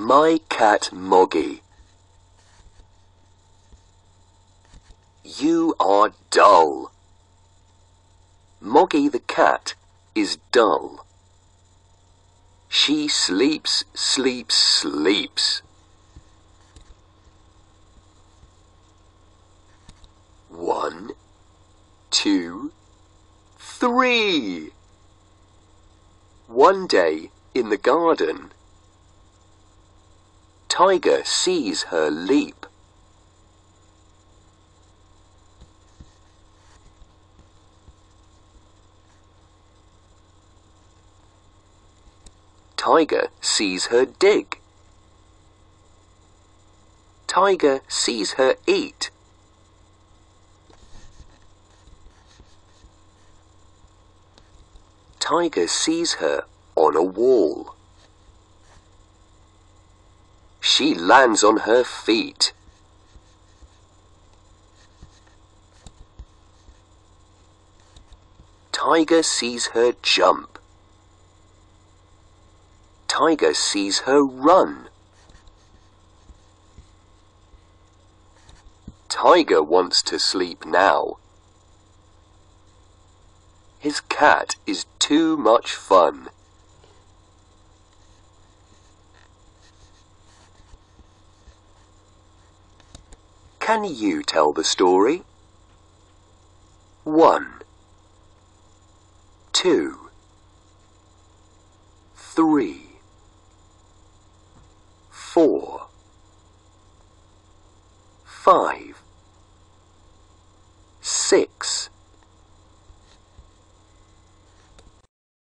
My cat Moggy. You are dull. Moggy the cat is dull. She sleeps, sleeps, sleeps. 1, 2, 3. One day in the garden, Tiger sees her leap. Tiger sees her dig. Tiger sees her eat. Tiger sees her on a wall. She lands on her feet. Tiger sees her jump. Tiger sees her run. Tiger wants to sleep now. His cat is too much fun. Can you tell the story? 1, 2, 3, 4, 5, 6,